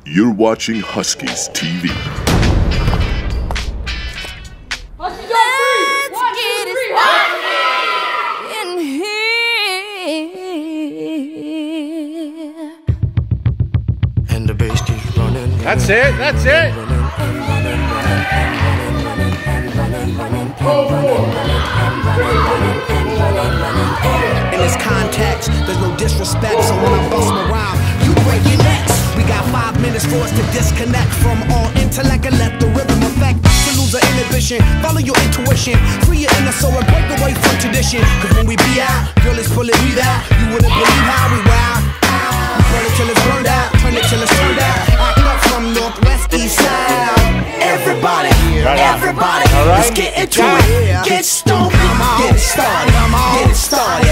You're watching Huskies TV. Huskies on three! Let's get it started in here. And the bass keeps running. That's it, that's it. In this context, there's no disrespect, so when I bust my rhyme, you break your necks. We got 5 minutes for us to disconnect from all intellect and let the rhythm affect. To lose the inhibition, follow your intuition, free your inner soul and break away from tradition. Cause when we be out, girl, it's pulling me out. You wouldn't believe how we wow. We burn it till it's burned out, turn it till it's turned out. Act up from northwest, east side. Everybody, everybody, let's get into it. Get stoned, get it started, get it started.